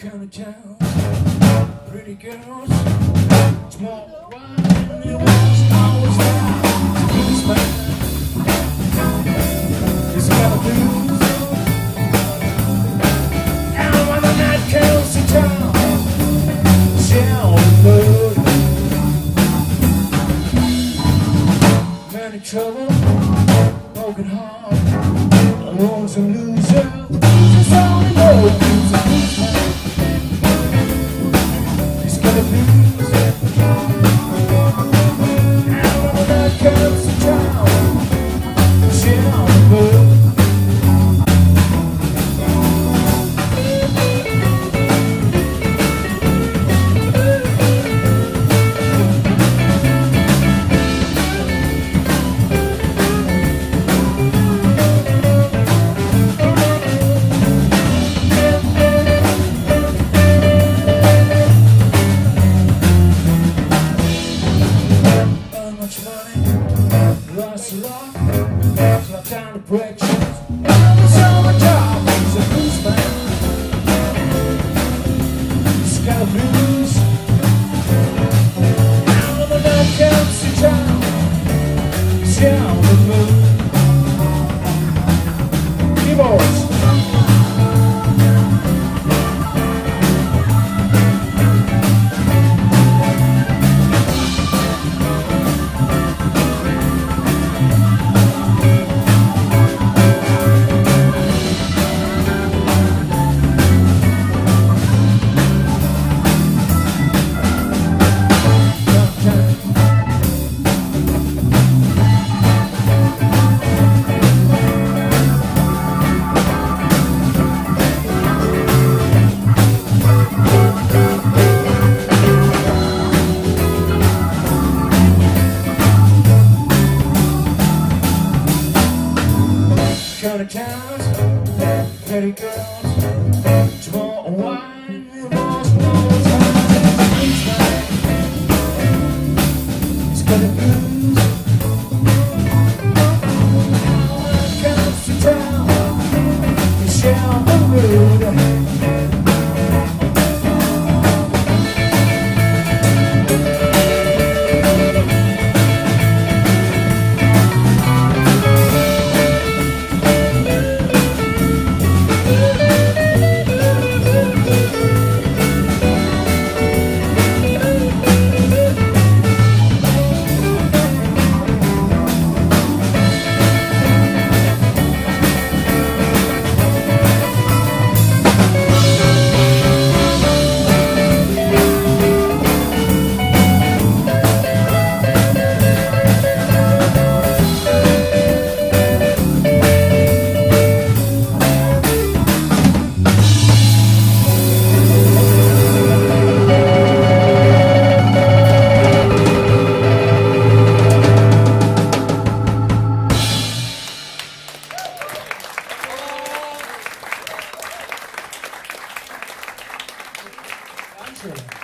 kind of town, pretty girls, small wine, it was always down. Bluesman, it's got a blues. And when the night comes to town, shall load. Many trouble, broken heart, a lonesome loser. Losers only know who's a bluesman. He's got a blues. And when the night comes to town, shall load. Lost a lot, slapped down the bread chips. It's on my job, he's a bluesman. He's got a blues. And when the night comes to town, he's on the move. Keyboards. Kind of towns, pretty girls, small wine, it was no time. He's got the blues. When it comes to town, he's on the road. Sure.